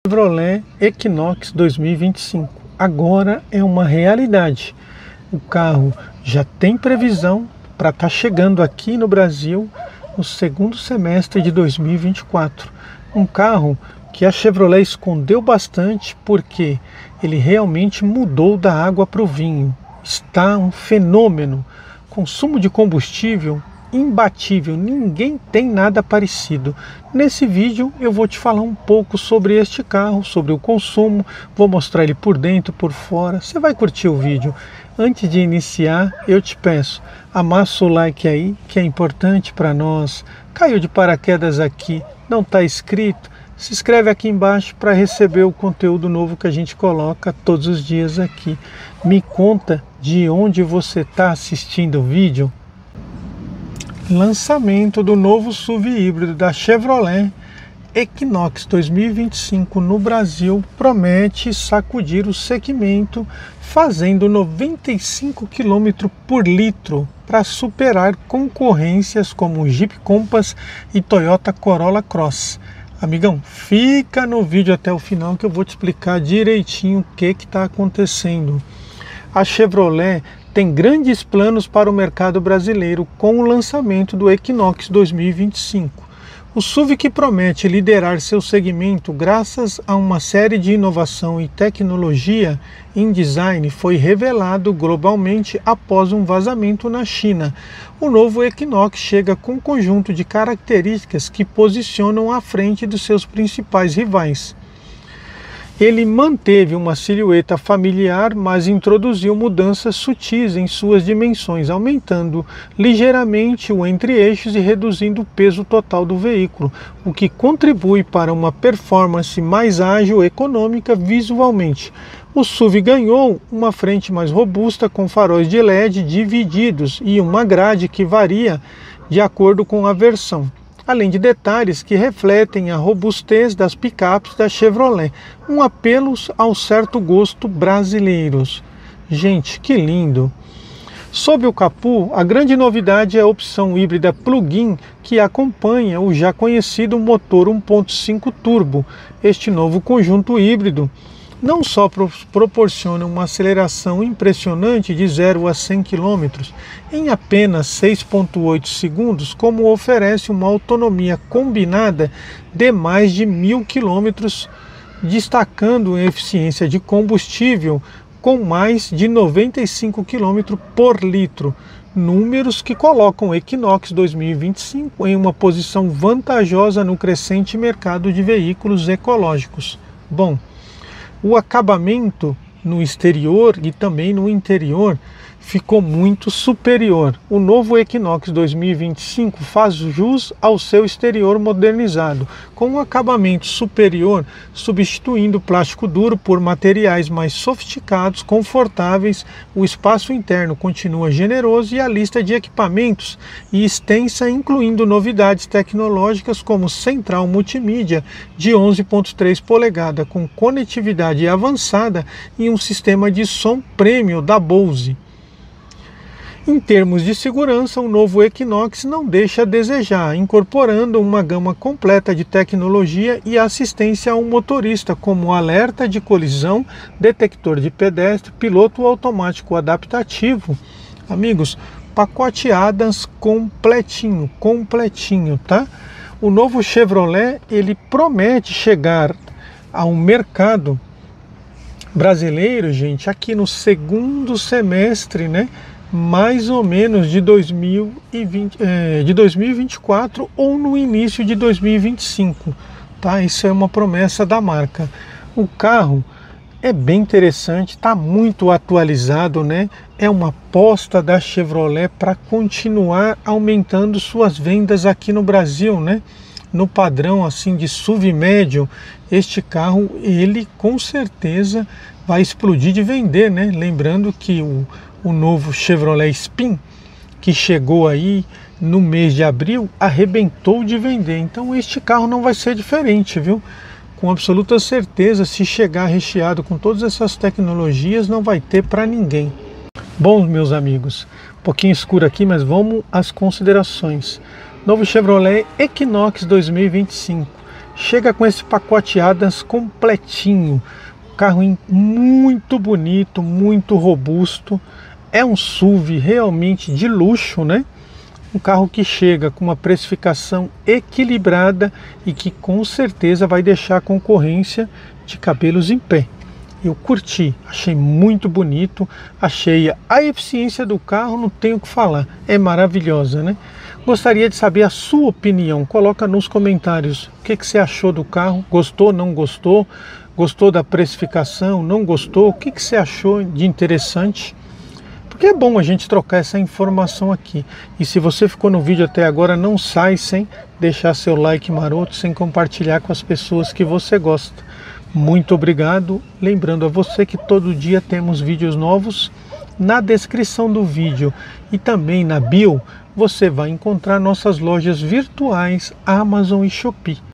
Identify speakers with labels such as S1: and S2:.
S1: Chevrolet Equinox 2025. Agora é uma realidade. O carro já tem previsão para estar chegando aqui no Brasil no segundo semestre de 2024. Um carro que a Chevrolet escondeu bastante porque ele realmente mudou da água para o vinho. Está um fenômeno. Consumo de combustível imbatível, ninguém tem nada parecido. Nesse vídeo eu vou te falar um pouco sobre este carro, sobre o consumo, vou mostrar ele por dentro, por fora. Você vai curtir o vídeo. Antes de iniciar, eu te peço, amassa o like aí, que é importante para nós. Caiu de paraquedas aqui, não está inscrito? Se inscreve aqui embaixo para receber o conteúdo novo que a gente coloca todos os dias aqui. Me conta de onde você está assistindo o vídeo. Lançamento do novo SUV híbrido da Chevrolet Equinox 2025 no Brasil promete sacudir o segmento, fazendo 95 km por litro para superar concorrências como Jeep Compass e Toyota Corolla Cross. Amigão, fica no vídeo até o final que eu vou te explicar direitinho o que está acontecendo. A Chevrolet tem grandes planos para o mercado brasileiro com o lançamento do Equinox 2025. O SUV que promete liderar seu segmento graças a uma série de inovação e tecnologia em design foi revelado globalmente após um vazamento na China. O novo Equinox chega com um conjunto de características que posicionam à frente dos seus principais rivais. Ele manteve uma silhueta familiar, mas introduziu mudanças sutis em suas dimensões, aumentando ligeiramente o entre-eixos e reduzindo o peso total do veículo, o que contribui para uma performance mais ágil e econômica visualmente. O SUV ganhou uma frente mais robusta com faróis de LED divididos e uma grade que varia de acordo com a versão, além de detalhes que refletem a robustez das picapes da Chevrolet, um apelo ao certo gosto brasileiros. Gente, que lindo! Sob o capô, a grande novidade é a opção híbrida plug-in que acompanha o já conhecido motor 1.5 turbo. Este novo conjunto híbrido não só proporciona uma aceleração impressionante de 0 a 100 km em apenas 6,8 segundos, como oferece uma autonomia combinada de mais de 1.000 km, destacando a eficiência de combustível com mais de 95 km por litro, números que colocam o Equinox 2025 em uma posição vantajosa no crescente mercado de veículos ecológicos. Bom, o acabamento no exterior e também no interior ficou muito superior. O novo Equinox 2025 faz jus ao seu exterior modernizado, com um acabamento superior, substituindo o plástico duro por materiais mais sofisticados, confortáveis. O espaço interno continua generoso e a lista de equipamentos e extensa, incluindo novidades tecnológicas como central multimídia de 11,3 polegadas com conectividade avançada e um sistema de som premium da Bose. Em termos de segurança, o novo Equinox não deixa a desejar, incorporando uma gama completa de tecnologia e assistência ao motorista, como alerta de colisão, detector de pedestre, piloto automático adaptativo. Amigos, pacote Adams completinho, tá? O novo Chevrolet, ele promete chegar ao mercado brasileiro, gente, aqui no segundo semestre, né? Mais ou menos de 2024 ou no início de 2025, tá? Isso é uma promessa da marca. O carro é bem interessante, está muito atualizado, né? É uma aposta da Chevrolet para continuar aumentando suas vendas aqui no Brasil, né? No padrão assim de SUV médio, este carro ele com certeza vai explodir de vender, né? Lembrando que o novo Chevrolet Spin, que chegou aí no mês de abril, arrebentou de vender. Então este carro não vai ser diferente, viu? Com absoluta certeza, se chegar recheado com todas essas tecnologias, não vai ter para ninguém. Bom, meus amigos, um pouquinho escuro aqui, mas vamos às considerações. Novo Chevrolet Equinox 2025. chega com esse pacote Adams completinho. Carro muito bonito, muito robusto. É um SUV realmente de luxo, né? Um carro que chega com uma precificação equilibrada e que com certeza vai deixar a concorrência de cabelos em pé. Eu curti, achei muito bonito, achei a eficiência do carro, não tenho o que falar, é maravilhosa, né? Gostaria de saber a sua opinião, coloca nos comentários o que você achou do carro, gostou, não gostou, gostou da precificação, não gostou, o que você achou de interessante? Porque é bom a gente trocar essa informação aqui. E se você ficou no vídeo até agora, não sai sem deixar seu like maroto, sem compartilhar com as pessoas que você gosta. Muito obrigado. Lembrando a você que todo dia temos vídeos novos. Na descrição do vídeo e também na bio, você vai encontrar nossas lojas virtuais Amazon e Shopee.